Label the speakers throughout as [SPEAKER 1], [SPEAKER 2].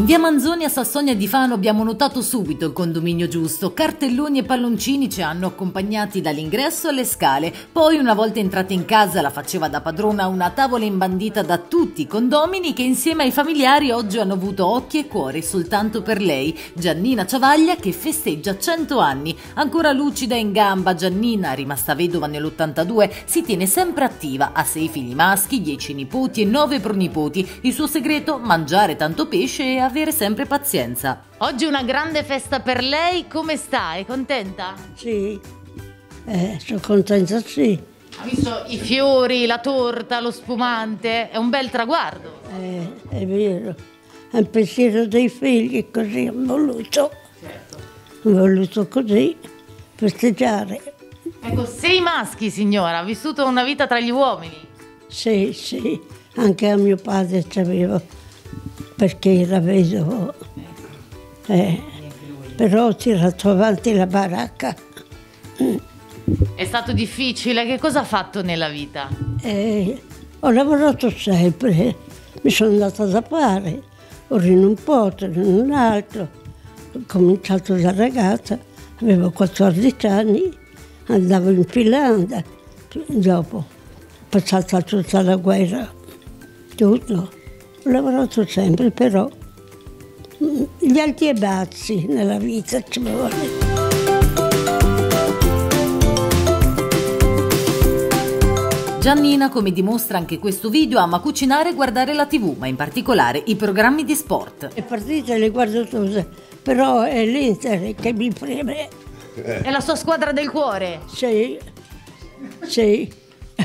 [SPEAKER 1] In via Manzoni a Sassonia di Fano abbiamo notato subito il condominio giusto. Cartelloni e palloncini ci hanno accompagnati dall'ingresso alle scale. Poi, una volta entrata in casa, la faceva da padrona una tavola imbandita da tutti i condomini che insieme ai familiari oggi hanno avuto occhi e cuori soltanto per lei, Giannina Ciavaglia, che festeggia 100 anni. Ancora lucida e in gamba, Giannina, rimasta vedova nell'82, si tiene sempre attiva. Ha 6 figli maschi, 10 nipoti e 9 pronipoti. Il suo segreto? Mangiare tanto pesce e avere sempre pazienza. Oggi una grande festa per lei, come sta? È contenta?
[SPEAKER 2] Sì, sono contenta, sì.
[SPEAKER 1] Ha visto i fiori, la torta, lo spumante? È un bel traguardo.
[SPEAKER 2] È vero, è il pensiero dei figli, così ho voluto.
[SPEAKER 1] Certo.
[SPEAKER 2] Ho voluto così festeggiare.
[SPEAKER 1] Ecco, 6 maschi, signora, ha vissuto una vita tra gli uomini.
[SPEAKER 2] Sì, sì, anche a mio padre c'avevo, perché era vedovo. Però ho tirato avanti la baracca.
[SPEAKER 1] È stato difficile? Che cosa ha fatto nella vita?
[SPEAKER 2] Ho lavorato sempre, mi sono andata da fare, ora in un posto, in un altro. Ho cominciato da ragazza, avevo 14 anni, andavo in Finlandia, dopo, passata tutta la guerra, tutto. Ho lavorato sempre, però gli alti e bassi nella vita ci vuole.
[SPEAKER 1] Giannina, come dimostra anche questo video, ama cucinare e guardare la TV, ma in particolare i programmi di sport.
[SPEAKER 2] Le partite le guardo tutte, però è l'Inter che mi preme.
[SPEAKER 1] È la sua squadra del cuore?
[SPEAKER 2] Sì, sì.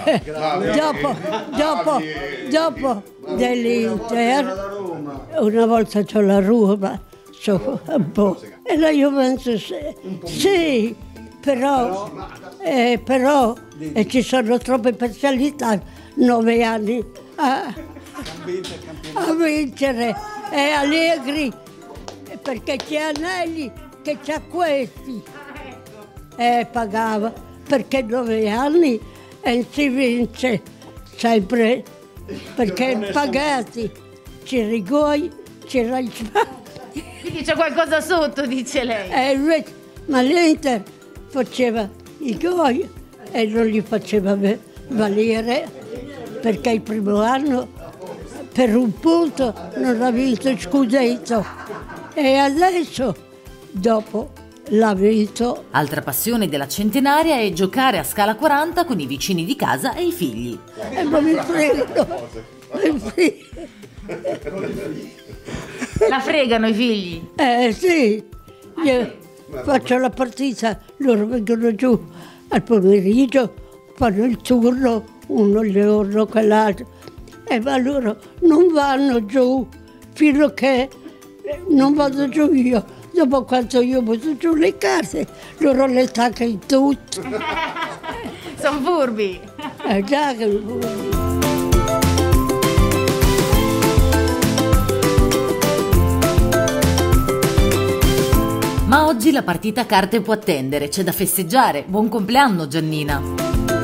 [SPEAKER 2] Dopo dell'Inter, una volta c'ho la Roma, c'ho un po'. E la Juventus, sì, però ci sono troppe specialità, 9 anni a vincere. E Allegri, perché c'è Anelli che c'ha questi. Pagava, perché 9 anni e si vince sempre, perché pagati, c'è Rigoi, c'è Raispati.
[SPEAKER 1] Quindi c'è qualcosa sotto, dice lei.
[SPEAKER 2] Ma l'Inter faceva i gol e non li faceva valere, perché il primo anno per un punto non ha vinto il scudetto e adesso dopo l'ha vinto.
[SPEAKER 1] Altra passione della centenaria è giocare a scala 40 con i vicini di casa e i figli.
[SPEAKER 2] Ma mi fregano,
[SPEAKER 1] La fregano i figli?
[SPEAKER 2] Sì, io faccio la partita, loro vengono giù al pomeriggio, fanno il turno, uno il giorno, quell'altro, ma loro non vanno giù fino a che non vado giù io. Dopo quando io butto giù le carte, loro le taccano in tutto.
[SPEAKER 1] Sono furbi.
[SPEAKER 2] Già che furbi.
[SPEAKER 1] Ma oggi la partita a carte può attendere, c'è da festeggiare. Buon compleanno, Giannina!